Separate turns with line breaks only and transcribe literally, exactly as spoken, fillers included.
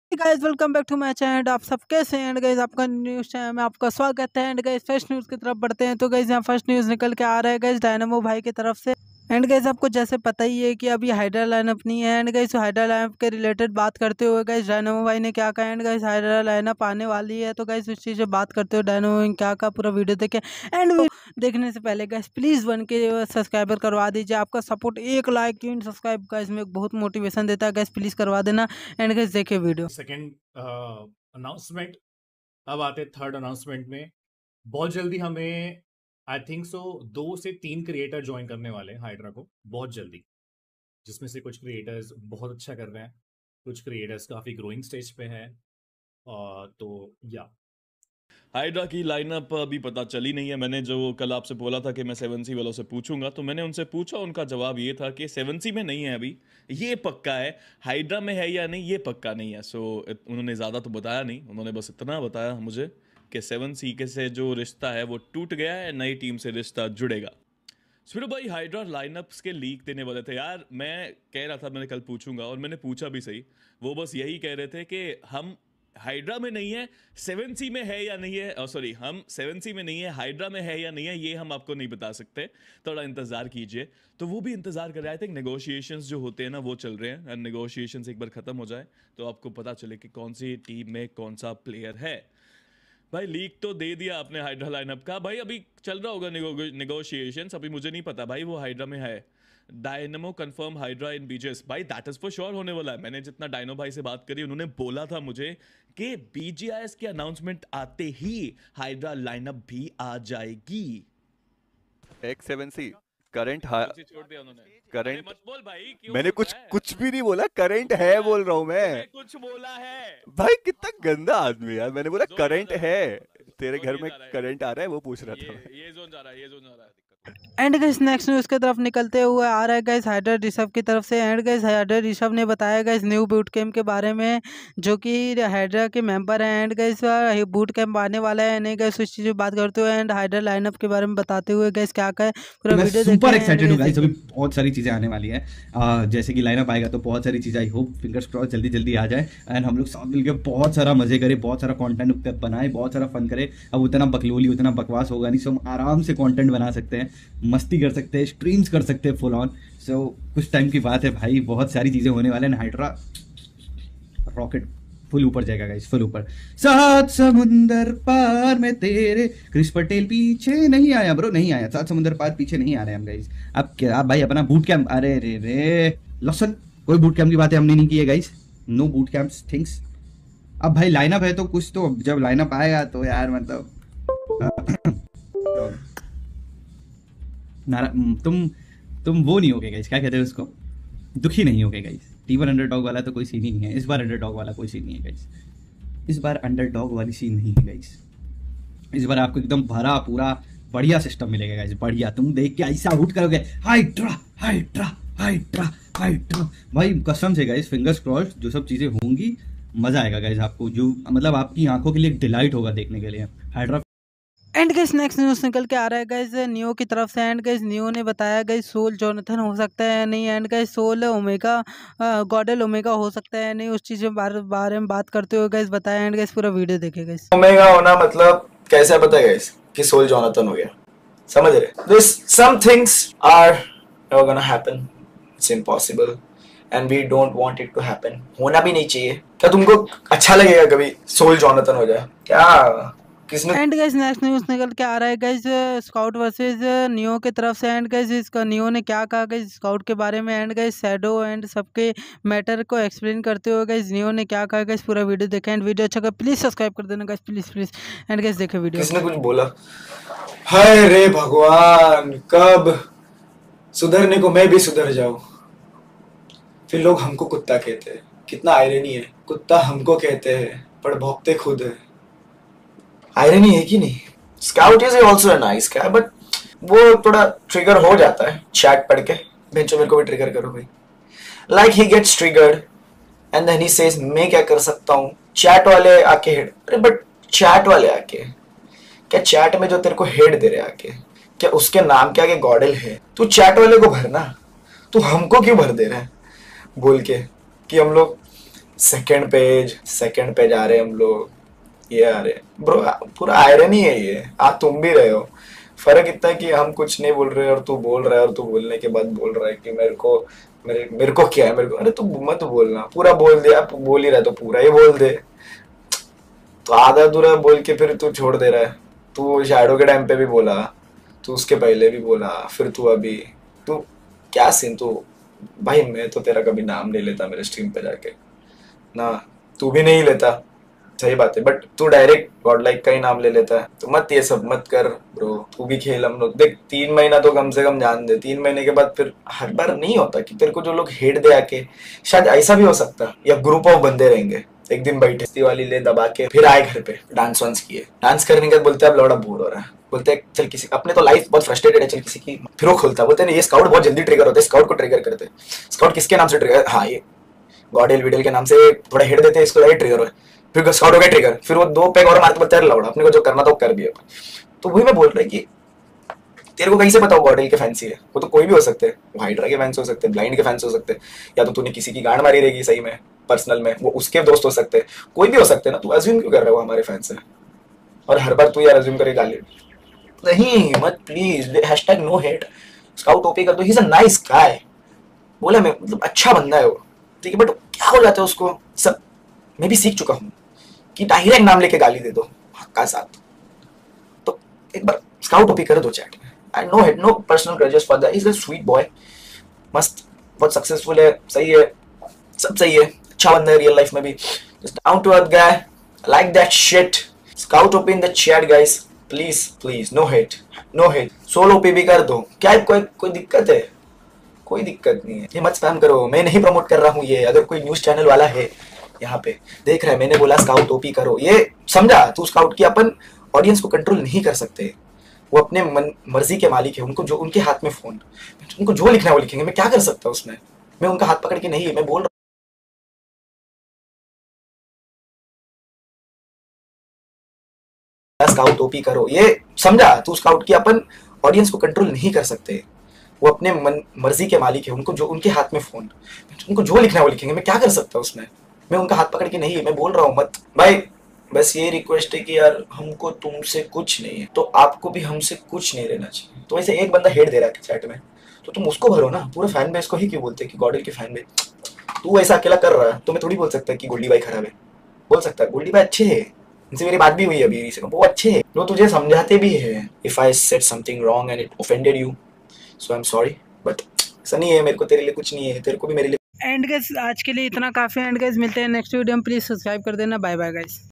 Guys welcome back to my channel. आप सब कैसे हैं? एंड गाइस आपका न्यूज़ चैनल में आपका स्वागत है। एंड गाइस फर्स्ट न्यूज़ की तरफ बढ़ते हैं। तो गाइस यहाँ फर्स्ट न्यूज़ निकल के आ रहा है गाइस डायनामो भाई की तरफ से। एंड गाइस आपको जैसे पता ही है कि अभी हाइड्रा लाइनअप नहीं है। एंड गाइस हाइड्रा लाइनअप के रिलेटेड बात करते हुए गाइस डायनामो भाई ने क्या कहा। एंड गाइस हाइड्रा लाइनअप आने वाली है, तो गाइस उस चीज़ से बात करते हुए डायनामो भाई ने क्या कहा पूरा वीडियो देखें। एंड देखने से पहले गाइस प्लीज़ वन के सब्सक्राइबर करवा दीजिए। आपका सपोर्ट एक लाइक तीन सब्सक्राइब गाइस में बहुत मोटिवेशन देता है। गाइस प्लीज़ करवा देना। एंड गाइस देखिए वीडियो।
Second announcement. अब आते थर्ड अनाउंसमेंट में। बहुत जल्दी हमें आई थिंक सो दो से तीन क्रिएटर ज्वाइन करने वाले हैं हाइड्रा को बहुत जल्दी, जिसमें से कुछ क्रिएटर्स बहुत अच्छा कर रहे हैं, कुछ क्रिएटर्स काफ़ी ग्रोइंग स्टेज पे हैं। uh, तो या
हाइड्रा की लाइनअप अभी पता चली नहीं है। मैंने जो कल आपसे बोला था कि मैं सेवन सी वालों से पूछूंगा, तो मैंने उनसे पूछा, उनका जवाब ये था कि सेवन सी में नहीं है अभी, ये पक्का है। हाइड्रा में है या नहीं ये पक्का नहीं है। सो उन्होंने ज़्यादा तो बताया नहीं, उन्होंने बस इतना बताया मुझे कि सेवन सी के से जो रिश्ता है वो टूट गया है, नई टीम से रिश्ता जुड़ेगा। फिर भाई हाइड्रा लाइनअप्स के लीक देने वाले थे यार। मैं कह रहा था मैंने कल पूछूंगा, और मैंने पूछा भी सही। वो बस यही कह रहे थे कि हम हाइड्रा में नहीं है, सेवन सी में है या नहीं है, सॉरी हम सेवन सी में नहीं है, हाइड्रा में है या नहीं है, ये हम आपको नहीं बता सकते, थोड़ा इंतजार कीजिए। तो वो भी इंतजार कर रहे हैं। आई थिंक नेगोशिएशंस जो होते हैं ना वो चल रहे हैं, एंड नेगोशिएशंस एक बार खत्म हो जाए तो आपको पता चले कि कौन सी टीम में कौन सा प्लेयर है। भाई लीक तो दे दिया आपने हाइड्रा लाइनअप का, भाई अभी चल रहा होगा नेगोशिएशंस, अभी मुझे नहीं पता भाई वो हाइड्रा में है। Dynamo confirm Hydra in BGs, भाई दैट इज फॉर श्योर होने वाला है। मैंने जितना डायनो भाई से बात करी, उन्होंने बोला था मुझे कि बीजीआईएस के अनाउंसमेंट आते ही हाइड्रा लाइनअप भी आ जाएगी।
एक्स सेवन सी करंट
छोड़ दिया उन्होंने।
करंट
मत बोल भाई, क्यों
मैंने
बोल
कुछ
रहा है?
कुछ भी नहीं बोला, करंट है बोल रहा हूँ मैं।
कुछ बोला है
भाई कितना गंदा आदमी यार। मैंने बोला
जोन
करंट
ज्यादा
है,
है।
तेरे
जोन
घर
ये
में
जा रहा है।
करंट आ रहा है वो पूछ रहा था
ये
मैं।
ये जोन जा रहा है, ये जोन जा रहा है।
एंड गाइस नेक्स्ट न्यूज़ की तरफ निकलते हुए आ रहा है गाइस हाइड्रा ऋषभ की तरफ से। एंड गाइस हाइड्रा ऋषभ ने बताया गाइस न्यू बूट कैंप के बारे में, जो कि हाइड्रा के मेंबर हैं। एंड गाइस बूट कैंप आने वाला है नहीं गाइस, उस चीज़ की बात करते हुए एंड हाइड्रा लाइनअप के बारे में बताते हुए गाइस क्या क्या है पूरा
मैं
वीडियो
सुपर
देखें।
एक्साइटेड हूँ गाइस, अभी बहुत सारी चीज़ें आने वाली है। आ, जैसे कि लाइनअप आएगा तो बहुत सारी चीज़ें, आई होप फिंगर्स क्रॉस जल्दी जल्दी आ जाए एंड हम लोग साथ मिलकर बहुत सारा मजे करें, बहुत सारा कंटेंट बनाए, बहुत सारा फन करें। अब उतना बकलोली उतना बकवास होगा नहीं, सो हम आराम से कंटेंट बना सकते हैं, मस्ती कर सकते हैं, स्ट्रीम्स कर सकते हैं फुल ऑन। सो कुछ टाइम की बात है भाई, बहुत सारी चीज़ें होने वाले हैं। हाइड्रा रॉकेट फुल ऊपर जाएगा गाइस, फुल ऊपर। सात समुंदर पार में तेरे, क्रिस पटेल पीछे नहीं आया ब्रो, नहीं आया। सात समुंदर पार पीछे नहीं आ रहे हम गाइस। अब क्या आप भाई अपना बूट कैंप, अरे रे रे लसन, कोई बूट कैंप की बातें हमने नहीं की है guys, no boot camps things. अब भाई लाइनअप है तो कुछ तो, जब लाइनअप आएगा तो यार मतलब नारा, तुम तुम वो नहीं होगे गाइस, क्या कहते हैं उसको, दुखी नहीं होगे गाइस। टी वन अंडरडॉग वाला तो कोई सीन ही नहीं है इस बार, अंडरडॉग वाला कोई सीन नहीं है गाइस इस बार, अंडरडॉग वाली सीन नहीं है गाइस इस बार। आपको एकदम भरा पूरा बढ़िया सिस्टम मिलेगा गाइस, बढ़िया। तुम देख के ऐसा आउट करोगे, हाइड्रा हाइड्रा हाइड्रा हाइड्रा, भाई कसम से गाइस, फिंगर्स क्रॉस्ड, जो सब चीजें होंगी मजा आएगा गाइस आपको, जो मतलब आपकी आंखों के लिए डिलाइट होगा देखने के लिए Hydra.
And guys next news निकल के आ रहा है गाइस नियो की तरफ से। एंड गाइस नियो ने बताया गाइस सोल जोनाथन हो सकता है नहीं, and guys Soul Omega GodL Omega हो सकता है नहीं, उस चीज़ के बारे बारे में बात करते हुए गाइस बताया। एंड गाइस पूरा वीडियो देखे गाइस।
ओमेगा होना मतलब कैसे पता गाइस कि सोल जोनाथन हो गया, समझ रहे? This some things are never gonna happen, it's impossible and we don't want it to happen. होना भी नहीं चाहिए। क्या तुमको अच्छा लगेगा कभी सोल जोनाथन हो जाए क्या?
एंड गाइस नेक्स्ट न्यूज़ निकल के आ रहा है गाइस स्काउट वर्सेस नियो की तरफ से। एंड गाइस इसका नियो ने क्या कहा गाइस स्काउट के बारे में, एंड गाइस शैडो एंड सबके मैटर को एक्सप्लेन करते हुए गाइस नियो ने क्या कहा गाइस पूरा वीडियो देखें। एंड वीडियो अच्छा लगा प्लीज सब्सक्राइब कर देना guys, please please. And guys देखे वीडियो।
किसने कुछ बोला? हाय रे भगवान, कब सुधरने को मैं भी सुधर जाऊं। फिर लोग हमको कुत्ता कहते हैं, कितना आयरनी है, कुत्ता हमको कहते हैं पर भौंकते खुद है। आयरनी है कि नहीं? Scout is also a nice guy, but वो थोड़ा ट्रिगर हो जाता है चैट पढ़ के। बेंचो मेरे को भी ट्रिगर करो भाई। Like he gets triggered and then he says मैं क्या कर सकता हूँ। चैट वाले आके हेड, अरे बट चैट वाले आके क्या, चैट में जो तेरे को हेड दे रहे आके, क्या उसके नाम के आगे गॉडल है? तू चैट वाले को भरना, तू हमको क्यों भर दे रहा है बोल के कि हम लोग सेकंड पेज सेकंड पेज आ रहे हम लोग, ये आ रहे ब्रो, पूरा आयरनी है ये। आ तुम भी रहे हो, फर्क इतना है कि हम कुछ नहीं बोल रहे और तू बोल रहा है, और तू बोलने के बाद बोल रहा है कि मेरे को मेरे मेरे को क्या है, मेरे को, अरे तू मत बोलना, पूरा बोल दे। आप बोल ही रहा है तो पूरा ही बोल दे। तो आधा अधूरा बोल के फिर तू छोड़ दे रहा है। तू शैडो के टाइम पे भी बोला, तू उसके पहले भी बोला, फिर तू अभी, तू क्या सीन। तू भाई मैं तो तेरा कभी नाम नहीं लेता मेरे स्ट्रीम पे जाके ना, तू भी नहीं लेता, सही बात है, बट तू डायरेक्ट गॉड लाइक का ही नाम ले लेता है। तो मत ये सब मत कर ब्रो, तू भी खेल। हम लोग देख, तीन महीना तो कम से कम जान दे, तीन महीने के बाद फिर हर बार नहीं होता कि तेरे को जो लोग हेट दे आके, शायद ऐसा भी हो सकता, या ग्रुप ऑफ बंदे रहेंगे एक दिन बैठे वाली ले दबा के, फिर आए घर पे डांस वांस किए, डांस करने के बाद बोलते हैं अब लौड़ा बोर हो रहा है, बोलते हैं चल किसी, अपने तो लाइफ बहुत फ्रस्ट्रेटेड है, चल किसी की, फिर वो खुलता, बोलते हैं ये स्काउट बहुत जल्दी ट्रिगर होते हैं, स्काउट को ट्रिगर करते हैं। स्काउट किसके नाम से ट्रिगर, हाँ ये गॉडेल वीडल के नाम से थोड़ा हेट देते हैं, इसको ट्रिगर हो, फिर स्काउट हो गया ट्रिगर, फिर वो दो पैग और मारते बोलते हैं लौड़ा, अपने को जो करना था वो कर दिया। तो वही मैं बोल रहा कि तेरे को कैसे पता वो गॉडेल के फैंसी है, वो तो कोई भी हो सकते हैं, वो हाइड्रा के फैंस हो सकते हैं, ब्लाइंड के फैंस हो सकते हैं, या तो तूने किसी की गांड मारी रहेगी सही में पर्सनल में, वो उसके दोस्त हो सकते हैं, कोई भी हो सकते हैं ना। तू अज्यूम क्यों कर रहा है वो हमारे फैंस है, और हर बार तू यार अज्यूम करे गाली नहीं मत please. Hashtag no hate, Scout OP कर दो, ही इज अ नाइस गाय, बोला मैं, मतलब अच्छा बंदा है वो, ठीक है, बट क्या हो जाता है उसको सब, मैं भी सीख चुका हूँ कि डायरेक्ट नाम लेके गाली दे दो हक्का साथ। तो एक बार स्काउट ओपी कर दो चैट में, I no hate, no personal grudges for that, is a sweet boy, मस्त, बहुत सक्सेसफुल है, सही है, सब सही है, अच्छा बंदा है रियल लाइफ में भी, just down to earth guy, like that shit. Scout OP in the chat guys, please please, no hate no hate, solo OP भी कर दो, क्या है, कोई कोई दिक्कत है, कोई दिक्कत नहीं है, ये मत स्पैम करो, मैं नहीं प्रमोट कर रहा हूँ ये। अगर कोई न्यूज चैनल वाला है यहाँ पे देख रहा है, मैंने बोला स्काउट ओपी करो, ये समझा तू, स्काउट की अपन ऑडियंस को कंट्रोल नहीं कर सकते, वो अपने मन मर्जी के मालिक है, उनको जो, उनके हाथ में फोन, उनको जो लिखना है वो लिखेंगे, मैं क्या कर सकता हूँ उसमें, मैं उनका हाथ पकड़ के नहीं, मैं बोल रहा स्काउट ओपी करो, ये समझा तू, स्काउट की अपन ऑडियंस को कंट्रोल नहीं कर सकते, वो अपने मन मर्जी के मालिक है, उनको जो, उनके हाथ में फोन, उनको जो लिखना है वो लिखेंगे, मैं क्या कर सकता हूँ उसमें, मैं उनका हाथ पकड़ के नहीं, मैं बोल रहा हूँ मत भाई। बस ये रिक्वेस्ट है कि यार हमको तुमसे कुछ नहीं है, तो आपको भी हमसे कुछ नहीं रहना चाहिए। तो वैसे एक बंदा हेट दे रहा है चैट में, तो तुम उसको भरो ना, पूरे फैन बेस को ही क्यों बोलते हैं कि गॉडेल के फैन बेस, तू ऐसा अकेला कर रहा है तो मैं थोड़ी बोल सकता है कि गोल्डी भाई खराब है, बोल सकता है गोल्डी भाई अच्छे है, इनसे मेरी बात भी हुई है अभी से, वो अच्छे है, वो तुझे समझाते भी है। If I said something wrong and it offended you, so I am sorry, but ऐसा नहीं है, मेरे को तेरे लिए कुछ नहीं है, तेरे को भी मेरे लिए।
एंड गाइस आज के लिए इतना काफ़ी, एंड गाइस मिलते हैं नेक्स्ट वीडियो में, प्लीज़ सब्सक्राइब कर देना, बाय बाय गाइस।